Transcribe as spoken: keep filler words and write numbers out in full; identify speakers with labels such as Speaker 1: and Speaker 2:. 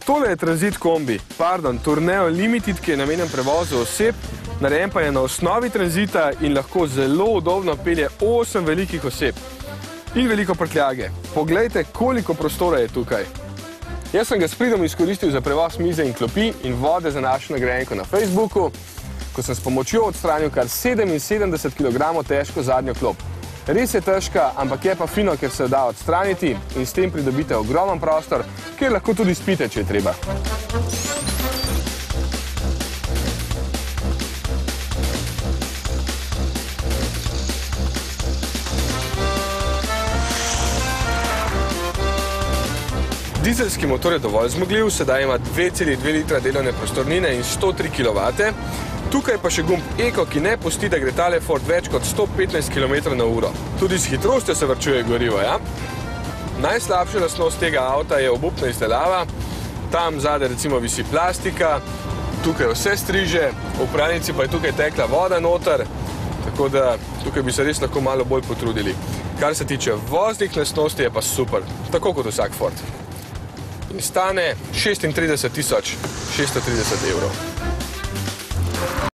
Speaker 1: Tole je Transit kombi, pardon, Tourneo Limited, ki je namenjen prevozu oseb, narejen pa je na osnovi Transita in lahko zelo udobno pelje osem velikih oseb. In veliko prtljage. Poglejte, koliko prostora je tukaj. Jaz sem ga s pridom izkoristil za prevoz mize in klopi in vode za našo nagrajenko na Facebooku, ko sem s pomočjo odstranil kar sedeminsedemdeset kilogramov težko zadnjo klop. Res je težka, ampak je pa fino, ker se jo da odstraniti in s tem pridobite ogromen prostor, kjer lahko tudi spite, če je treba. Dizelski motor je dovolj zmogljiv, sedaj ima dve celi dve litra delovne prostornine in sto tri kilovate. Tukaj pa še gumb Eko, ki ne pusti, da gre tale Ford več kot sto petnajst kilometrov na uro. Tudi s hitrostjo se varčuje gorivo, ja? Najslabša lastnost tega avta je obupna izdelava. Tam zadaj recimo visi plastika, tukaj vse striže, v pralnici pa je tukaj tekla voda noter, tako da tukaj bi se res lahko malo bolj potrudili. Kar se tiče voznih lastnosti, je pa super, tako kot vsak Ford. In stane šestintrideset tisoč šeststo trideset evrov.